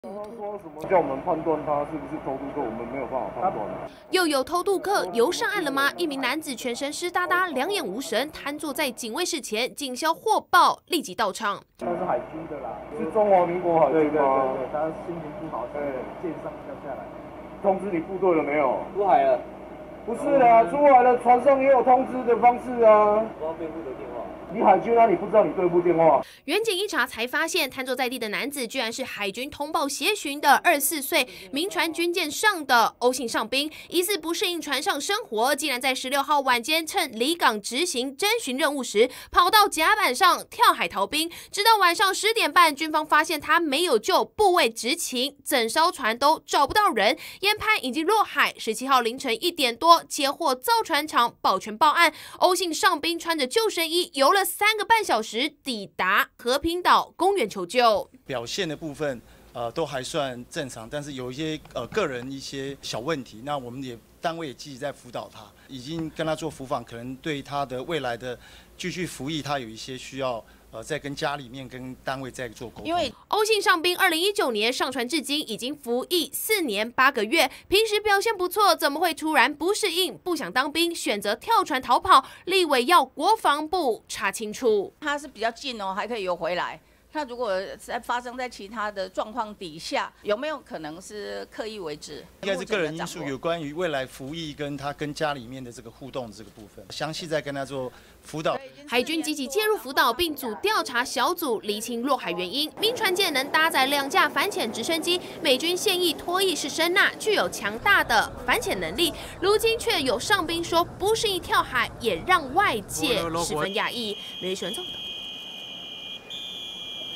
他说什么叫我们判断他是不是偷渡客，我们没有办法判断。 又有偷渡客游上岸了吗？一名男子全身湿哒哒，两眼无神，瘫坐在警卫室前，警消获报，立即到场。 他是海军的啦， 是中华民国海军吗？ 对，他心情不好，舰上掉下来。 通知你部队了没有？ 出海了。 不是啦，出海了，船上也有通知的方式啊。 我要对部的电话。 你海军啊，你不知道你对部电话？ 远警一查才发现，瘫坐在地的男子居然是海军通报协巡的24岁民船军舰上的欧姓上兵，疑似不适应船上生活，竟然在16号晚间趁离港执行侦巡任务时，跑到甲板上跳海逃兵。直到晚上10点半，军方发现他没有救，部位执勤，整艘船都找不到人，研判已经落海。17号凌晨1点多，接获造船厂保全报案，欧姓上兵穿着救生衣游了3个半小时抵达和平岛公园求救。 表现的部分，都还算正常，但是有一些个人一些小问题，那我们单位也积极在辅导他，已经跟他做辅访，可能对他的未来的继续服役，他有一些需要。在跟家里面、跟单位在做沟通。 因为欧姓上兵2019年上船至今已经服役4年8个月，平时表现不错，怎么会突然不适应、不想当兵，选择跳船逃跑？立委要国防部查清楚。 他是比较近哦，还可以游回来。那如果发生在其他的状况底下，有没有可能是刻意为之？ 应该是个人因素，有关于未来服役跟他跟家里面的这个互动这个部分，详细再跟他做辅导。 海军积极介入辅导，并组调查小组厘清落海原因。民船舰能搭载2架反潜直升机，美军现役脱役式声呐，具有强大的反潜能力。如今却有上兵说不适应跳海，也让外界十分讶异。媒体新闻综合。